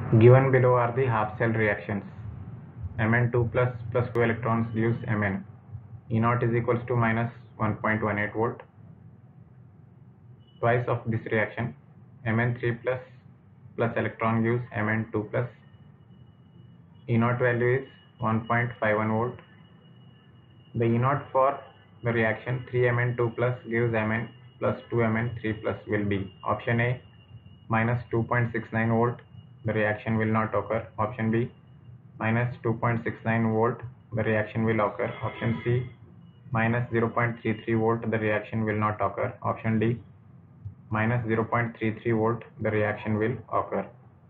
Given below are the half cell reactions. Mn2 plus 2 electrons gives Mn. E0 is equals to minus 1.18 volt. Twice of this reaction, Mn3 plus electron gives Mn2 plus. E0 value is 1.51 volt. The E0 for the reaction 3Mn2 plus gives Mn plus 2Mn3 plus will be option A minus 2.69 volt. The reaction will not occur. Option B minus 2.69 volt. The reaction will occur. Option C minus 0.33 volt. The reaction will not occur. Option D minus 0.33 volt. The reaction will occur.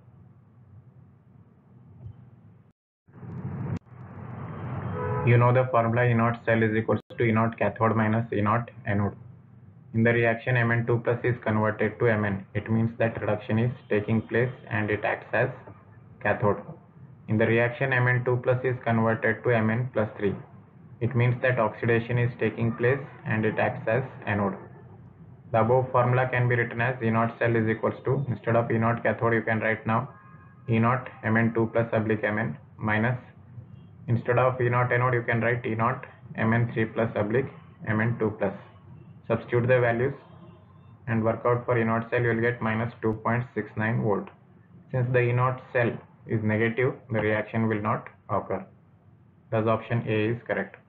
You know the formula E0 cell is equals to E0 cathode minus E0 anode. In the reaction, Mn2 plus is converted to Mn. It means that reduction is taking place and it acts as cathode. In the reaction, Mn2 plus is converted to Mn plus 3. It means that oxidation is taking place and it acts as anode. The above formula can be written as E0 cell is equals to, instead of E0 cathode you can write now E0 Mn2 plus oblique Mn minus, instead of E0 anode you can write E0 Mn3 plus oblique Mn2 plus. Substitute the values and work out for E0 cell, you will get minus 2.69 volt. Since the E0 cell is negative, the reaction will not occur. Thus option A is correct.